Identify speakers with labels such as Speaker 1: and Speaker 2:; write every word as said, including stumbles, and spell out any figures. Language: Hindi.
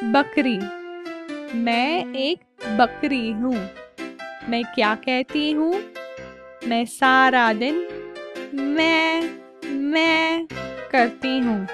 Speaker 1: बकरी। मैं एक बकरी हूँ। मैं क्या कहती हूँ? मैं सारा दिन मैं मैं करती हूँ।